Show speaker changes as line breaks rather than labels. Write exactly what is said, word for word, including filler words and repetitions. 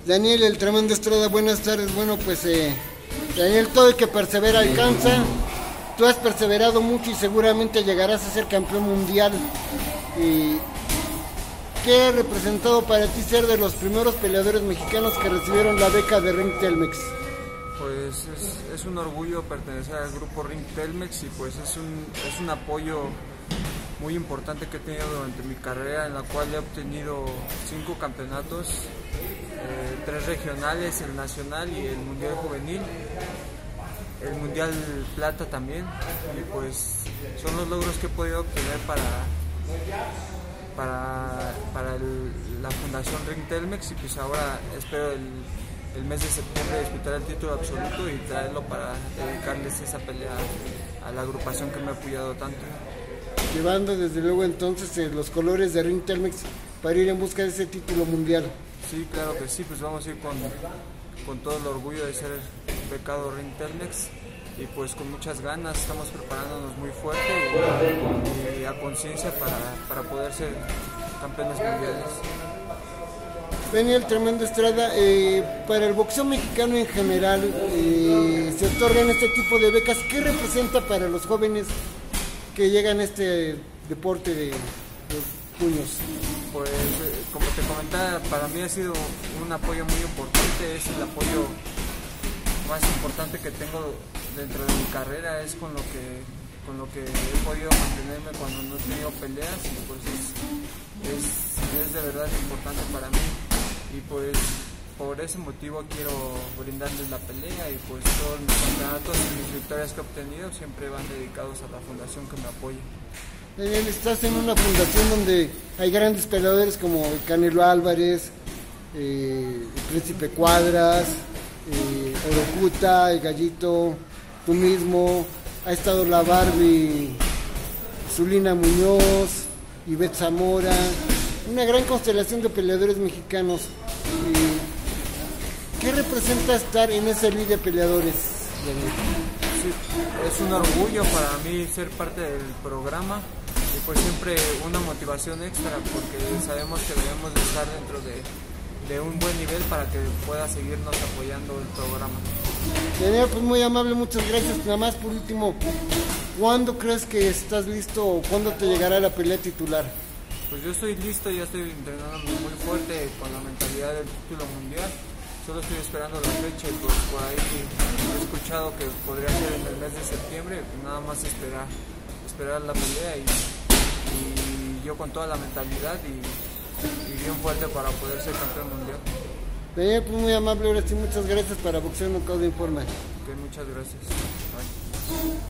Daniel, el tremendo Estrada, buenas tardes. Bueno, pues eh, Daniel, todo el que persevera alcanza. Tú has perseverado mucho y seguramente llegarás a ser campeón mundial. Y ¿qué ha representado para ti ser de los primeros peleadores mexicanos que recibieron la beca de Ring Telmex?
Pues es, es un orgullo pertenecer al grupo Ring Telmex y pues es un, es un apoyo muy importante que he tenido durante mi carrera, en la cual he obtenido cinco campeonatos, eh, tres regionales, el nacional y el mundial juvenil, el mundial plata también, y pues son los logros que he podido obtener para, para, para el, la fundación Ring Telmex, y pues ahora espero el, el mes de septiembre disputar el título absoluto y traerlo para dedicarles esa pelea a la agrupación que me ha apoyado tanto.
Llevando desde luego entonces eh, los colores de Ring Telmex para ir en busca de ese título mundial.
Sí, claro que sí, pues vamos a ir con, con todo el orgullo de ser becado Ring Telmex y pues con muchas ganas, estamos preparándonos muy fuerte y, y a conciencia para, para poder ser campeones mundiales.
Daniel, tremendo Estrada, eh, para el boxeo mexicano en general eh, se otorgan este tipo de becas. ¿Qué representa para los jóvenes que llegan a este deporte de, de puños?
Pues como te comentaba, para mí ha sido un apoyo muy importante, es el apoyo más importante que tengo dentro de mi carrera, es con lo que con lo que he podido mantenerme cuando no he tenido peleas, y pues es, es, es de verdad importante para mí, y pues por ese motivo quiero brindarles la pelea, y pues todos mis campeonatos y mis victorias que he obtenido siempre van dedicados a la fundación que me apoya.
Daniel, estás en una fundación donde hay grandes peleadores como el Canelo Álvarez, eh, el Príncipe Cuadras, eh, Orocuta, el Gallito, tú mismo, ha estado la Barbie, Zulina Muñoz, Ivette Zamora, una gran constelación de peleadores mexicanos. Eh, ¿Qué representa estar en esa línea de peleadores, Daniel?
Sí, es un orgullo para mí ser parte del programa y pues siempre una motivación extra, porque sabemos que debemos de estar dentro de, de un buen nivel para que pueda seguirnos apoyando el programa.
Daniel, pues muy amable, muchas gracias. Nada más por último, ¿cuándo crees que estás listo o cuándo te llegará la pelea titular?
Pues yo estoy listo, ya estoy entrenando muy fuerte con la mentalidad del título mundial. Solo estoy esperando la fecha y pues por ahí he escuchado que podría ser en el mes de septiembre, pues nada más esperar, esperar la pelea y, y yo con toda la mentalidad y, y bien fuerte para poder ser campeón mundial.
Daniel, pues muy amable, ahora sí, muchas gracias. Para Boxeo Knockout Informa.
Ok, muchas gracias. Bye.